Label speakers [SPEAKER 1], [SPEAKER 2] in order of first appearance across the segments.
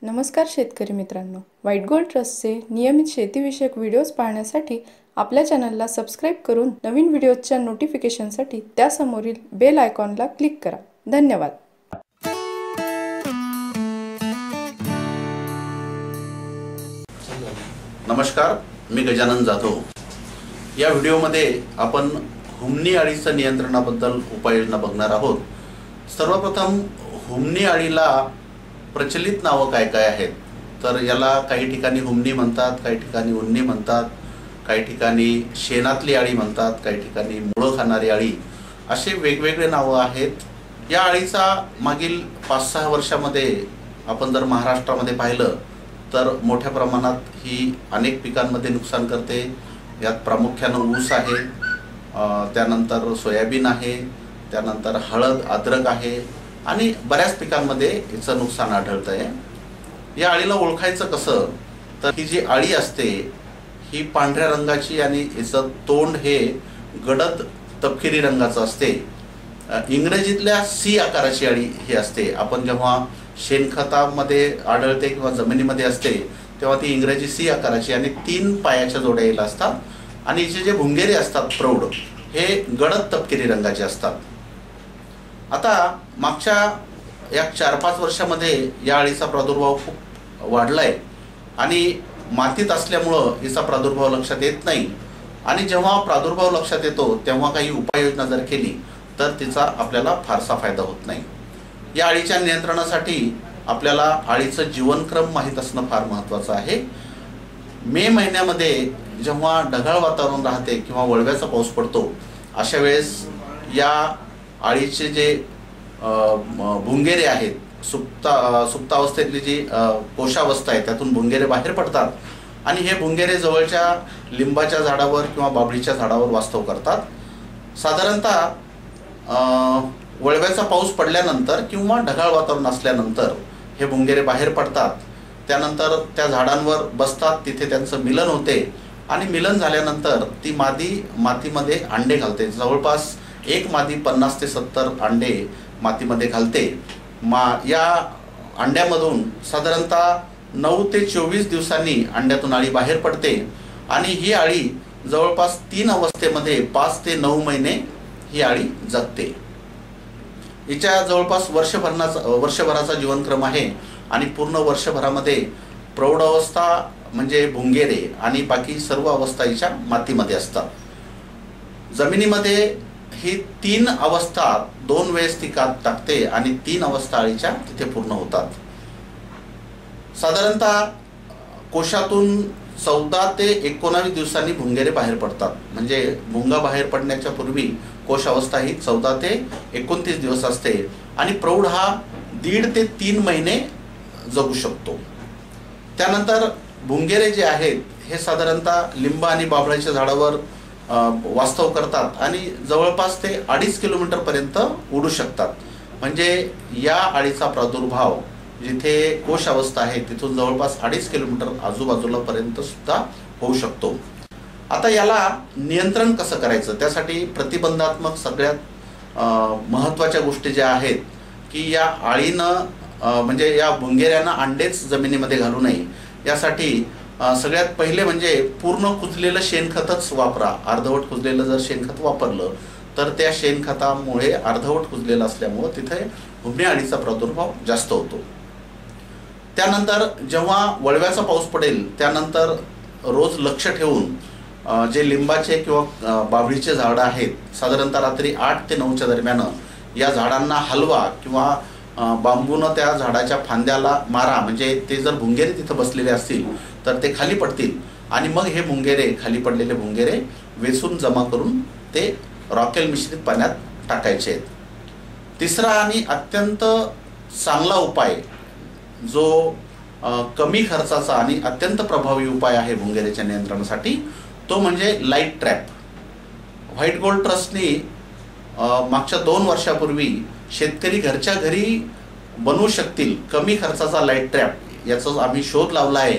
[SPEAKER 1] नमस्कार शेतकरी मित्रांनो, व्हाईट गोल्ड ट्रस्टचे नियमित शेतीविषयक व्हिडिओज पाहण्यासाठी आपल्या चॅनलला सबस्क्राईब करून नवीन व्हिडिओजच्या नोटिफिकेशनसाठी त्यासमोरील बेल आयकॉनला क्लिक करा. धन्यवाद.
[SPEAKER 2] नमस्कार, मी गजानन जाधव. या व्हिडिओमध्ये आपण हुमणी अळीचं नियंत्रणाबद्दल उपाययोजना बघणार आहोत. सर्वप्रथम हुमणी अळीला प्रचलित नावं काय काय आहेत तर याला काही ठिकाणी हुमणी म्हणतात, काही ठिकाणी उन्नी म्हणतात, काही ठिकाणी शेणातली अळी म्हणतात, काही ठिकाणी मुळं खाणारी अळी, असे वेगवेगळे नावं आहेत. या अळीचा मागील 5-6 वर्षामध्ये आपण जर महाराष्ट्रामध्ये पाहिलं तर मोठ्या प्रमाणात ही अनेक पिकांमध्ये नुकसान करते. यात प्रामुख्यानं ऊस आहे, त्यानंतर सोयाबीन आहे, त्यानंतर हळद, अद्रक आहे आणि बऱ्याच पिकांमध्ये याचं नुकसान आढळतं आहे. या अळीला ओळखायचं कसं तर ही जी अळी असते ही पांढऱ्या रंगाची आणि याचं तोंड हे गडद तपकिरी रंगाचं असते. इंग्रजीतल्या सी आकाराची अळी ही असते. आपण जेव्हा शेणखतामध्ये आढळते किंवा जमिनीमध्ये असते तेव्हा ती इंग्रजी सी आकाराची आणि 3 पायाच्या जोड्या यायला असतात आणि हिचे जे भुंगेरे असतात प्रौढ हे गडद तपकिरी रंगाचे असतात. आता मागच्या या 4-5 वर्षामध्ये या अळीचा प्रादुर्भाव खूप वाढलाय आणि मातीत असल्यामुळं याचा प्रादुर्भाव लक्षात येत नाही आणि जेव्हा प्रादुर्भाव लक्षात येतो तेव्हा काही उपाययोजना जर केली तर तिचा आपल्याला फारसा फायदा होत नाही. या अळीच्या नियंत्रणासाठी आपल्याला अळीचं जीवनक्रम माहीत असणं फार महत्त्वाचं आहे. मे महिन्यामध्ये जेव्हा ढगाळ वातावरण राहते किंवा वळव्याचा पाऊस पडतो अशा वेळेस या अळीचे जे भुंगेरे आहेत, सुप्तावस्थेतली जी कोशावस्था आहे त्यातून भुंगेरे बाहेर पडतात आणि हे भुंगेरे जवळच्या लिंबाच्या झाडावर किंवा बाभळीच्या झाडावर वास्तव करतात. साधारणतः वळव्याचा पाऊस पडल्यानंतर किंवा ढगाळ वातावरण असल्यानंतर हे भुंगेरे बाहेर पडतात. त्यानंतर त्या झाडांवर बसतात, तिथे त्यांचं मिलन होते आणि मिलन झाल्यानंतर ती मादी मातीमध्ये अंडे घालते. जवळपास एक मादी 50 ते 70 अंडे मातीमध्ये घालते. या अंड्यामधून साधारणतः 9 ते 24 दिवसांनी अंड्यातून अळी बाहेर पडते आणि ही अळी जवळपास 3 अवस्थेमध्ये 5 ते 9 महिने ही अळी जगते. हिच्या जवळपास वर्षभराचा जीवनक्रम आहे आणि पूर्ण वर्षभरामध्ये प्रौढ अवस्था म्हणजे भुंगेरे आणि बाकी सर्व अवस्था हिच्या मातीमध्ये असतात. जमिनीमध्ये ही 3 अवस्था 2 वेळेस ती कात टाकते आणि 3 अवस्था अळीच्या तिथे पूर्ण होतात. साधारणतः कोशातून 14 ते 19 दिवसांनी भुंगेरे बाहेर पडतात. म्हणजे भुंगा बाहेर पडण्याच्या पूर्वी कोश अवस्था ही 14 ते 29 दिवस असते आणि प्रौढ हा 1.5 ते 3 महिने जगू शकतो. त्यानंतर भुंगेरे जे आहेत हे साधारणतः लिंब आणि बाभळाच्या झाडावर वास्तव करतात आणि जवळपास ते 2.5 किलोमीटर पर्यंत उडू शकतात. म्हणजे या अळीचा प्रादुर्भाव जिथे कोश अवस्था आहे तिथून जवळपास 2.5 किलोमीटर आजूबाजूला पर्यंत सुद्धा होऊ शकतो. आता याला नियंत्रण कसं करायचं त्यासाठी प्रतिबंधात्मक सगळ्यात महत्त्वाच्या गोष्टी ज्या आहेत की या अळीनं म्हणजे या भुंगेऱ्यांना अंडेच जमिनीमध्ये घालू नये यासाठी सगळ्यात पहिले म्हणजे पूर्ण कुजलेलं शेणखतच वापरा. अर्धवट कुजलेलं जर शेणखत वापरलं तर त्या शेणखतामुळे अर्धवट कुजलेलं असल्यामुळं तिथे हुमणी अळीचा प्रादुर्भाव जास्त होतो. त्यानंतर जेव्हा वळव्याचा पाऊस पडेल त्यानंतर रोज लक्ष ठेवून जे लिंबाचे किंवा बाभळीचे झाडं आहेत साधारणतः रात्री 8 ते 9च्या दरम्यान या झाडांना हलवा किंवा बांबूनं त्या झाडाच्या फांद्याला मारा. म्हणजे ते जर भुंगेरे तिथं बसलेले असतील तर ते खाली पडतील आणि मग हे भुंगेरे खाली पडलेले भुंगेरे वेचून जमा करून ते रॉकेल मिश्रित पाण्यात टाकायचे आहेत. तिसरा आणि अत्यंत चांगला उपाय जो कमी खर्चाचा आणि अत्यंत प्रभावी उपाय आहे भुंगेऱ्याच्या नियंत्रणासाठी तो म्हणजे लाईट ट्रॅप. व्हाईट गोल्ड ट्रस्टनी मागच्या 2 वर्षापूर्वी शेतकरी घरच्या घरी बनवू शकतील कमी खर्चाचा लाईट ट्रॅप याचा आम्ही शोध लावला आहे.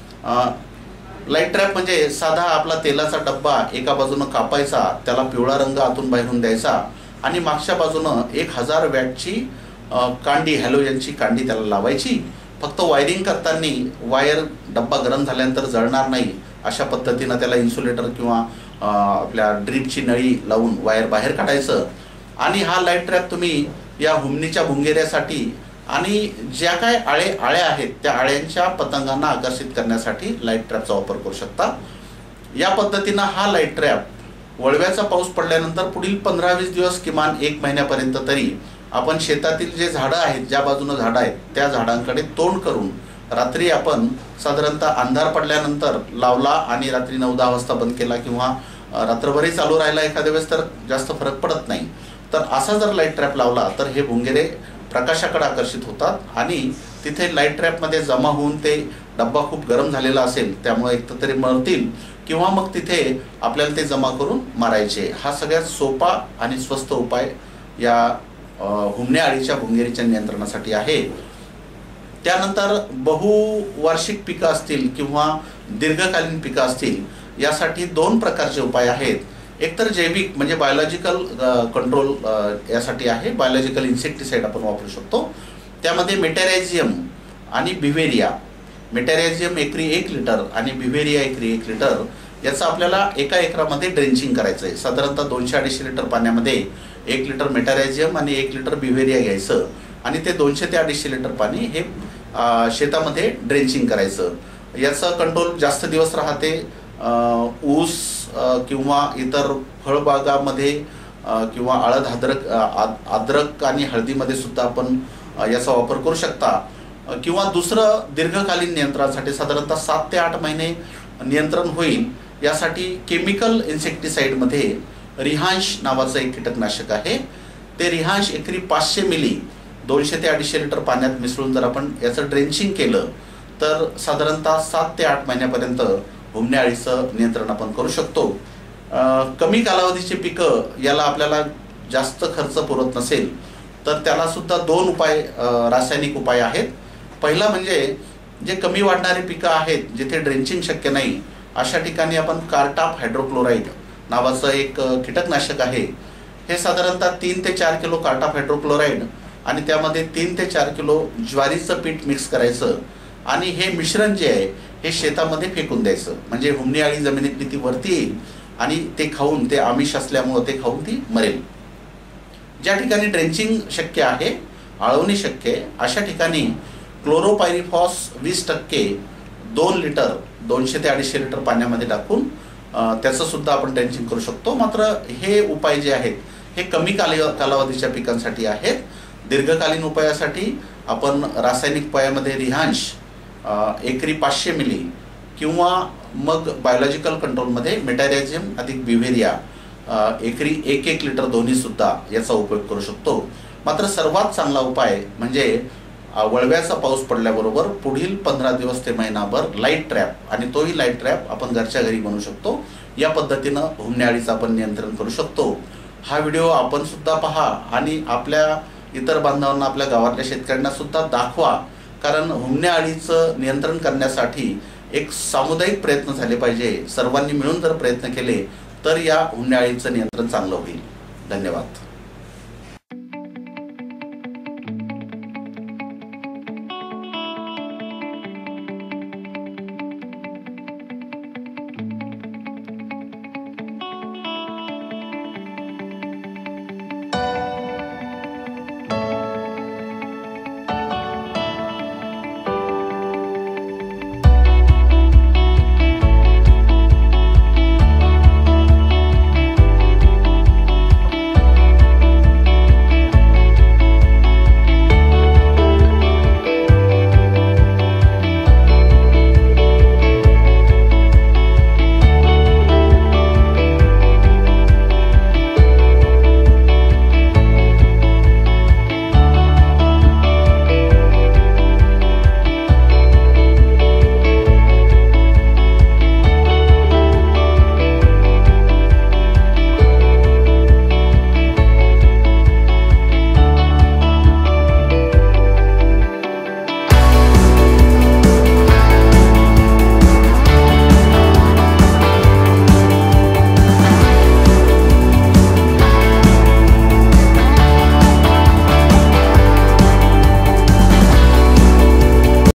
[SPEAKER 2] लाईट ट्रॅप म्हणजे साधा आपला तेलाचा डब्बा एका बाजूनं कापायचा, त्याला पिवळा रंग आतून बाहेरून द्यायचा आणि मागच्या बाजूनं 1000 वॅटची कांडी हॅलोजनची कांडी त्याला लावायची. फक्त वायरिंग करताना वायर डब्बा गरम झाल्यानंतर जळणार नाही अशा पद्धतीनं त्याला इन्सुलेटर किंवा आपल्या ड्रीपची नळी लावून वायर बाहेर काढायचं। आणि हा लाईट ट्रॅप तुम्ही या हुमणीच्या भुंगेऱ्यासाठी आणि ज्या काय आळ्या आहेत त्या आळ्यांच्या पतंगांना आकर्षित करण्यासाठी लाईट ट्रॅपचा वापर करू शकता। या पद्धतीनं हा लाईट ट्रॅप वळव्याचा पाऊस पडल्यानंतर पुढील 15-20 दिवस किमान 1 महिन्यापर्यंत तरी आपण शेतातील जे झाडं आहेत, ज्या बाजूने झाडं आहेत त्या झाडांकडे तोंड करून रात्री आपण साधारणतः अंधार पडल्यानंतर लावला आणि रात्री 9-10 वाजता बंद केला किंवा रात्रभरही चालू राहिला एखाद्या वेळेस तर जास्त फरक पडत नाही। तर असा जर लाईट ट्रॅप लावला तर हे भुंगेरे प्रकाशाकडे आकर्षित होतात आणि तिथे लाईट ट्रॅपमध्ये जमा होऊन ते डब्बा खूप गरम झालेला असेल त्यामुळे एक तरी मरतील किंवा मग तिथे आपल्याला ते जमा करून मारायचे। हा सगळ्यात सोपा आणि स्वस्त उपाय या हुमण्या अळीच्या भुंगेरीच्या नियंत्रणासाठी आहे। त्यानंतर बहुवार्षिक पिकं असतील किंवा दीर्घकालीन पिकं असतील यासाठी 2 प्रकारचे उपाय आहेत। एक तर जैविक म्हणजे बायोलॉजिकल कंट्रोल यासाठी आहे, बायोलॉजिकल इन्सेक्टिसाइड आपण वापरू शकतो। त्यामध्ये मेटॅरायझियम आणि बिव्हेरिया, मेटॅरायझियम एकरी 1 लिटर आणि बिव्हेरिया एकरी 1 लिटर याचं आपल्याला एका एकरामध्ये ड्रेंचिंग करायचं आहे। साधारणतः 200-250 लिटर पाण्यामध्ये 1 लिटर मेटॅरायझियम आणि 1 लिटर बिव्हेरिया घ्यायचं आणि ते 200 ते 250 लिटर पाणी हे शेतामध्ये ड्रेंचिंग करायचं। याचं कंट्रोल जास्त दिवस राहते। ऊस किंवा इतर फळबागामध्ये किंवा हळद अद्रक आणि हळदीमध्ये सुद्धा आपण याचा वापर करू शकता। किंवा दुसरं दीर्घकालीन नियंत्रणासाठी साधारणतः 7 ते 8 महिने नियंत्रण होईल यासाठी केमिकल इन्सेक्टिसाइडमध्ये रिहांश नावाचं एक कीटकनाशक आहे। ते रिहांश एकरी 500 मिली 200 ते 250 लिटर पाण्यात मिसळून जर आपण याचं ड्रेंचिंग केलं तर साधारणतः 7 ते 8 महिन्यापर्यंत हुमण्या अळीचं नियंत्रण आपण करू शकतो। कमी कालावधीची पिकं याला आपल्याला जास्त खर्च पुरत नसेल तर त्याला सुद्धा 2 उपाय रासायनिक उपाय आहेत। पहिला म्हणजे जे कमी वाढणारी पिकं आहेत जिथे ड्रेंचिंग शक्य नाही अशा ठिकाणी आपण कार्टाप हायड्रोक्लोराइड नावाचं एक कीटकनाशक आहे। हे साधारणतः 3 ते 4 किलो कार्टाप हायड्रोक्लोराइड आणि त्यामध्ये 3 ते 4 किलो ज्वारीचं पीठ मिक्स करायचं आणि हे मिश्रण जे आहे हे शेतामध्ये फेकून द्यायचं। म्हणजे हुमणी अळी जमिनीतली ती वरती येईल आणि ते खाऊन, ते आमिष असल्यामुळे ते खाऊन ती मरेल। ज्या ठिकाणी ड्रेंचिंग शक्य आहे, आळवणी शक्य आहे अशा ठिकाणी क्लोरोपायरिफॉस 20% 2 लिटर 200 ते 250 लिटर पाण्यामध्ये टाकून त्याचं सुद्धा आपण ड्रेंचिंग करू शकतो। मात्र हे उपाय जे आहेत हे कमी कालावधीच्या पिकांसाठी आहेत। दीर्घकालीन उपायासाठी आपण रासायनिक उपायामध्ये रिहांश एकरी 500 मिली किंवा मग बायोलॉजिकल कंट्रोलमध्ये मेटॅरायझियम अधिक बिव्हेरिया एकरी 1-1 लिटर दोन्ही सुद्धा याचा उपयोग करू शकतो। मात्र सर्वात चांगला उपाय म्हणजे वळव्याचा पाऊस पडल्याबरोबर पुढील 15 दिवस ते महिनाभर लाईट ट्रॅप, आणि तोही लाईट ट्रॅप आपण घरच्या घरी बनवू शकतो। या पद्धतीनं हुमण्या अळीचं आपण नियंत्रण करू शकतो। हा व्हिडिओ आपण सुद्धा पहा आणि आपल्या इतर बांधवांना, आपल्या गावातल्या शेतकऱ्यांना सुद्धा दाखवा, कारण हुमण्या अळीचं नियंत्रण करण्यासाठी एक सामुदायिक प्रयत्न झाले पाहिजे। सर्वांनी मिळून जर प्रयत्न केले तर या हुमण्या अळीचं नियंत्रण चांगलं होईल। धन्यवाद।